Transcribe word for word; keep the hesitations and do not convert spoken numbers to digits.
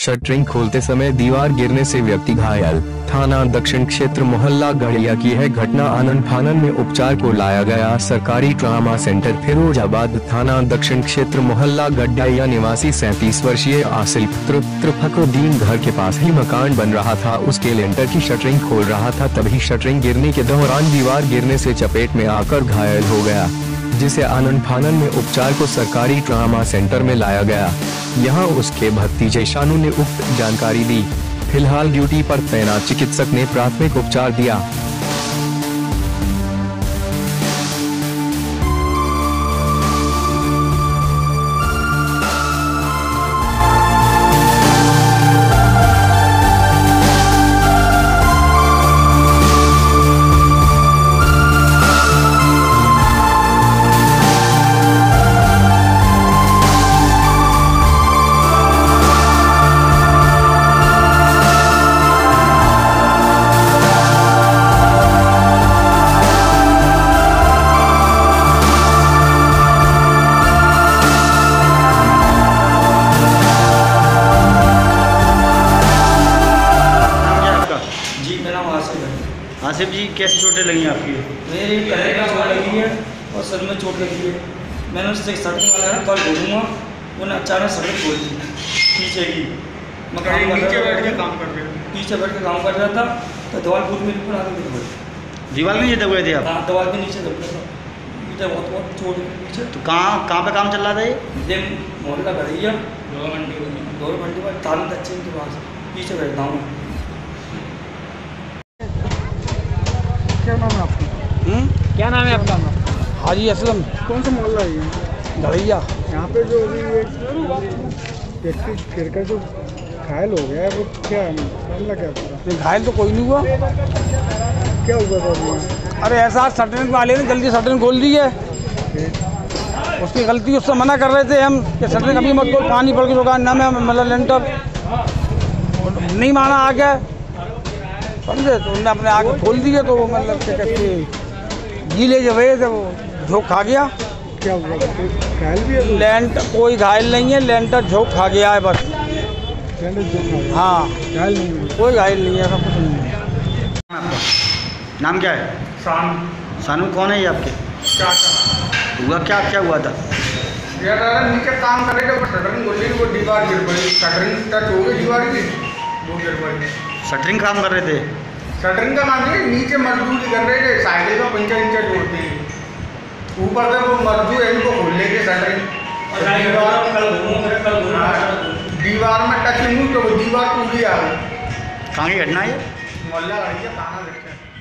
Shuttering खोलते समय दीवार गिरने से व्यक्ति घायल। थाना दक्षिण क्षेत्र मोहल्ला गढ़िया की है घटना। आनन फानन में उपचार को लाया गया सरकारी ट्रामा सेंटर फिरोजाबाद। थाना दक्षिण क्षेत्र मोहल्ला गढ़िया निवासी सैंतीस वर्षीय आसिफ त्रिफकरुद्दीन घर के पास ही मकान बन रहा था, उसके लेंटर की शटरिंग खोल रहा था। तभी शटरिंग गिरने के दौरान दीवार गिरने से चपेट में आकर घायल हो गया, जिसे आनन फानन में उपचार को सरकारी ट्रामा सेंटर में लाया गया। यहां उसके भतीजे शानू ने उक्त जानकारी दी। फिलहाल ड्यूटी पर तैनात चिकित्सक ने प्राथमिक उपचार दिया। आसिफ जी, कैसी चोटें लगी आपकी? मेरी कलर में चोट लगी है और सर में चोट लगी है। मैंने उससे सड़क वाला है कल बोलूँगा, उन्हें अचानक सड़क खोल दी पीछे की। मैं काम नीचे बैठ के काम कर रहा था पीछे बैठ के काम कर रहा था तो दीवार फूट मेरे ऊपर आगे गिर गई। दीवार के नीचे दब गए थे आप? हाँ, दीवार के नीचे दब गया था। पीछे बहुत बहुत चोट है पीछे। तो कहाँ कहाँ पे काम चल रहा था ये? दिन मोहल्ला गढ़िया दो घंटे दो घंटे बाद तारन अच्छे के पास पीछे बैठता हूँ। क्या नाम है आपका? हुँ? क्या नाम है आपका? हाजी असलम। कौन सा मोहल्ला है ये? गढ़िया। यहाँ पे जो अभी व्यक्ति गिर कर जो घायल हो गया है वो क्या मामला क्या पूरा? घायल तो कोई नहीं हुआ। क्या हुआ था? अरे ऐसा शटरिंग वाले ने जल्दी शटरिंग खोल दी है, उसकी गलती, उससे मना कर रहे थे हम कि शटरिंग अभी मत खोल, पानी पड़ के दुकान ना में मतलब लेंटर नहीं माना आ गया, समझे? तो उन्होंने अपने आगे खोल दिए तो वो मतलब क्या कहते गीले जो हुए थे वो झोंक खा गया। क्या हुआ? घायल भी है? लेंट कोई घायल नहीं है, लेंटर झोंक खा गया है बस। हाँ, घायल नहीं है, कोई घायल नहीं है, सब कुछ नहीं है। आपका नाम क्या है? शानू। शानू कौन है ये आपके? चाचा। हुआ क्या क्या हुआ था? यार नीचे काम कर रहे थे, शटरिंग बोली वो दीवार गिर पड़ी, शटरिंग टच हो गई दीवार की, वो गिर पड़ी। शटरिंग काम कर रहे थे? शटरिंग का काम नहीं, नीचे मजदूरी कर रहे थे, साइकिल का पंचर इंचर जोड़ते हैं, ऊपर से वो मजदूर इनको खोल लेके शटरिंग दीवार में टच नहीं तो वो दीवार टूटी आ गई। कहाँ की घटना है ये? मोहल्ला गढ़िया थाना दक्षिण।